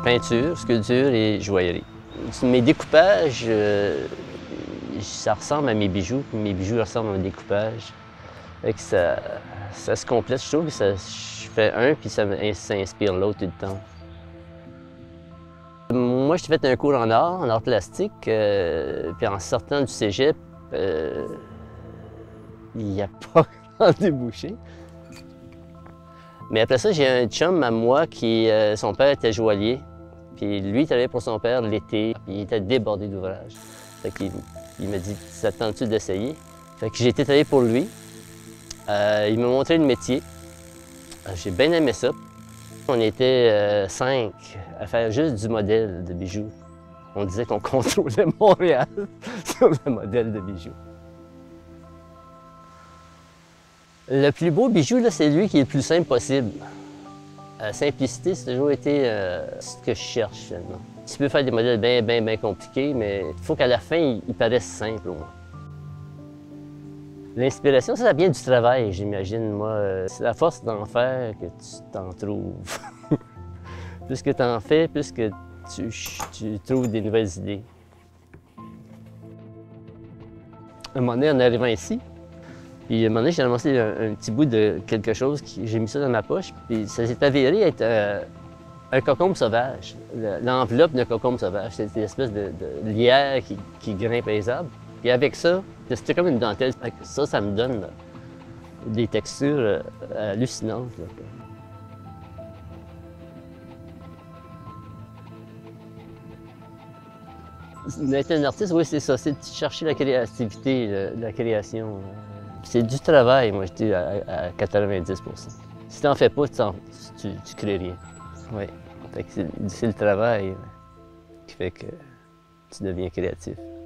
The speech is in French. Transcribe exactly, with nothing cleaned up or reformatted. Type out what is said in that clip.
peinture, sculpture et joaillerie. Mes découpages, euh, ça ressemble à mes bijoux, mes bijoux ressemblent à mes découpages. Fait que ça, ça se complète, je trouve que ça, je fais un puis ça s'inspire l'autre tout le temps. Moi, j'ai fait un cours en art, en art plastique, euh, puis en sortant du cégep, euh, il n'y a pas grand débouché. Mais après ça, j'ai un chum à moi qui, euh, son père était joaillier. Puis lui, il travaillait pour son père l'été, puis il était débordé d'ouvrages. Fait qu'il il m'a dit, ça te tente-tu d'essayer? Fait que j'ai été travailler pour lui. Euh, il m'a montré le métier. J'ai bien aimé ça. On était euh, cinq à faire juste du modèle de bijoux. On disait qu'on contrôlait Montréal sur le modèle de bijoux. Le plus beau bijou, c'est lui qui est le plus simple possible. La simplicité, c'est toujours été euh, ce que je cherche finalement. Tu peux faire des modèles bien, bien, bien compliqués, mais il faut qu'à la fin, ils, ils paraissent simples au moins. L'inspiration, ça, ça vient du travail, j'imagine. Moi, c'est la force d'en faire que tu t'en trouves. Plus que tu en fais, plus que tu, tu trouves des nouvelles idées. Un moment donné, en arrivant ici, puis à un moment donné, j'ai ramassé un, un petit bout de quelque chose, j'ai mis ça dans ma poche, puis ça s'est avéré être euh, un cocombe sauvage. L'enveloppe d'un cocombe sauvage, c'est une espèce de, de lierre qui, qui grimpe les arbres. Puis avec ça, c'était comme une dentelle. Ça, ça me donne là, des textures euh, hallucinantes. Là. D'être un artiste, oui, c'est ça, c'est de chercher la créativité, la, la création. C'est du travail, moi, je dis, à, à quatre-vingt-dix pour cent. Si tu n'en fais pas, tu, tu, tu crées rien. Oui, c'est le travail qui fait que tu deviens créatif.